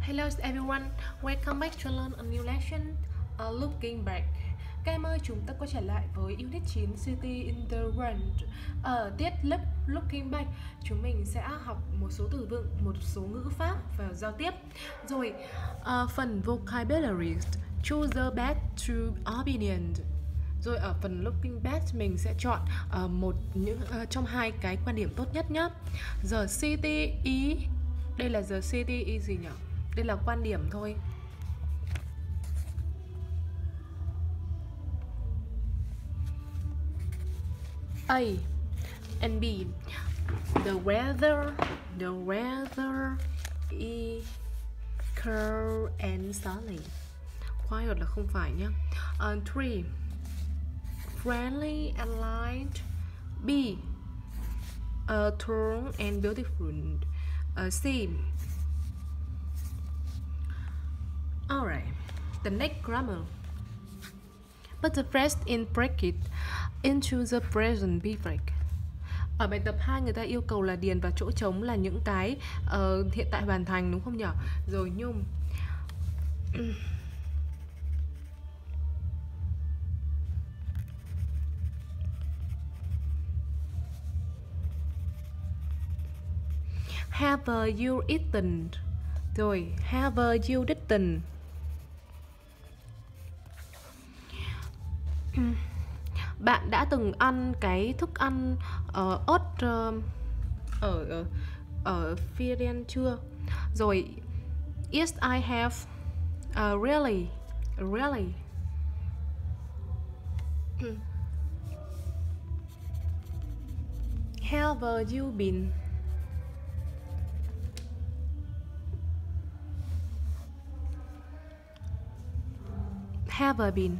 Hello everyone, welcome back to learn a new lesson. Looking back. Các em ơi, chúng ta quay trở lại với Unit 9 City in the World. Ở tiết Looking back, chúng mình sẽ học một số từ vựng, một số ngữ pháp và giao tiếp. Rồi, phần vocabulary, choose the best two opinions. Rồi ở phần looking back mình sẽ chọn trong hai cái quan điểm tốt nhất nhé. The city is, đây là the city is gì nhỉ? Đây là quan điểm thôi. A and B. The weather is cold and sunny. Quiet là không phải nhá. 3. Friendly and light. B. Tall and beautiful. C. Alright. The next grammar. Put the phrase in bracket into the present perfect. Ở bài tập 2 người ta yêu cầu là điền vào chỗ trống là những cái hiện tại hoàn thành, đúng không nhỉ? Rồi Nhung. Have you eaten? Rồi, have you eaten? Bạn đã từng ăn cái thức ăn ớt ở Firen chưa? Rồi, yes I have. Really. Have you been? Have been.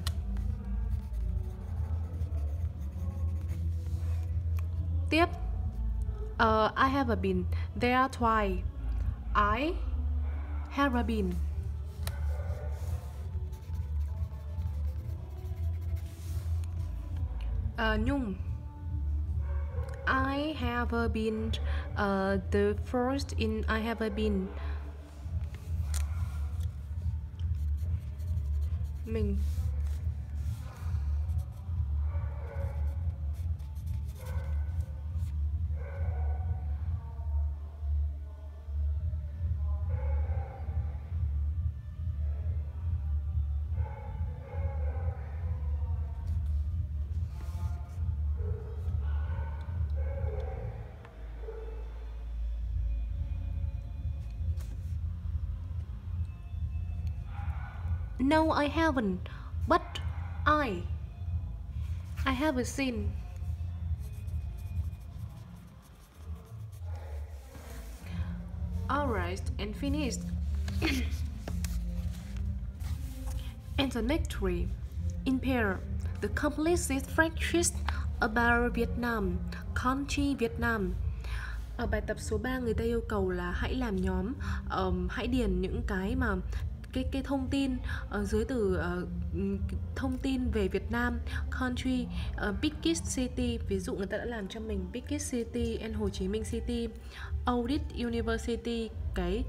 Tiếp, I have been there twice. I have been. Nhung. I have been the first in I have been. Mình. No, I haven't. But I have seen. Alright, and finished. And the next three. In pair, the complete facts about Vietnam, country Vietnam. Ở bài tập số 3 người ta yêu cầu là hãy làm nhóm, hãy điền những cái mà cái thông tin dưới từ thông tin về Việt Nam, country, biggest city, ví dụ người ta đã làm cho mình biggest city and Hồ Chí Minh City, Audit University, cái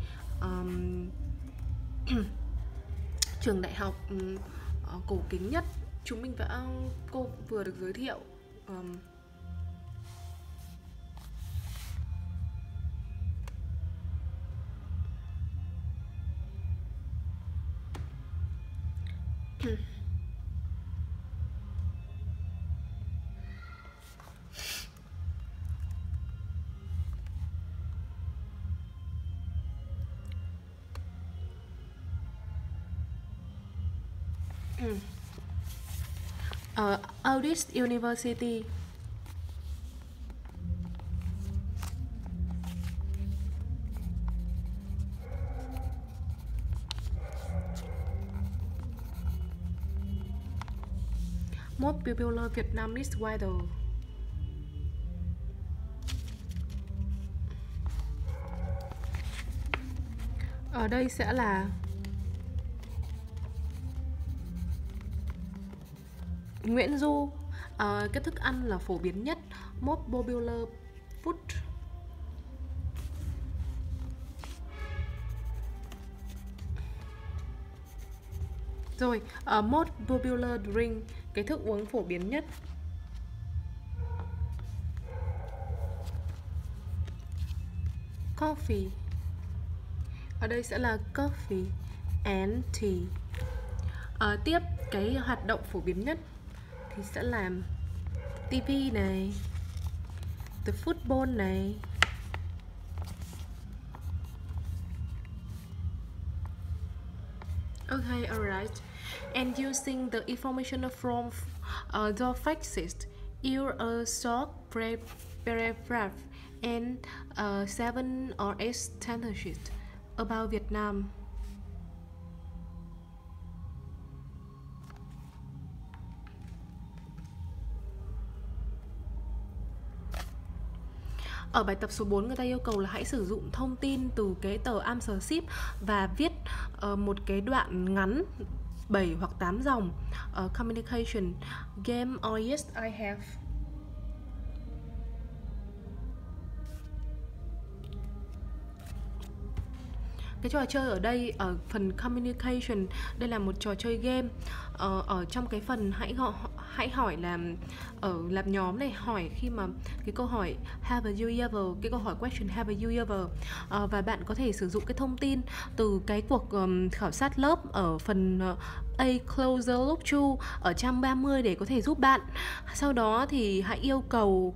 trường đại học cổ kính nhất chúng mình và cô vừa được giới thiệu. Audit University. Most popular Vietnamese writer. Ở đây sẽ là Nguyễn Du. Cái thức ăn là phổ biến nhất, most popular food. Rồi, most popular drink, cái thức uống phổ biến nhất. Coffee, ở đây sẽ là coffee and tea. Tiếp, cái hoạt động phổ biến nhất thì sẽ là TV này, the football này. Okay, alright. And using the information from the facts, you stock paragraph and 7 or 8 sentences about Vietnam. Ở bài tập số 4 người ta yêu cầu là hãy sử dụng thông tin từ cái tờ answer sheet và viết một cái đoạn ngắn 7 hoặc 8 dòng. Communication game or yes I have. Cái trò chơi ở đây ở phần communication, đây là một trò chơi game. Ở trong cái phần hãy hỏi làm ở làm nhóm này, hỏi khi mà cái câu hỏi have you ever, cái câu hỏi question have you ever, và bạn có thể sử dụng cái thông tin từ cái cuộc khảo sát lớp ở phần A Closer Look To ở trang 30 để có thể giúp bạn. Sau đó thì hãy yêu cầu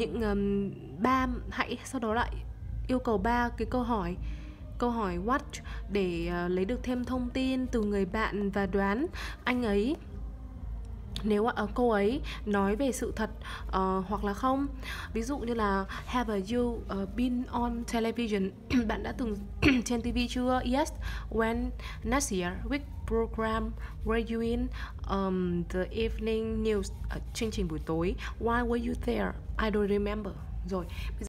sau đó lại yêu cầu 3 cái câu hỏi what để lấy được thêm thông tin từ người bạn và đoán anh ấy nếu cô ấy nói về sự thật hoặc là không. Ví dụ như là have you been on television? Bạn đã từng trên TV chưa? Yes. When? Last year. Which program were you in? The evening news, chương trình buổi tối. Why were you there? I don't remember. Rồi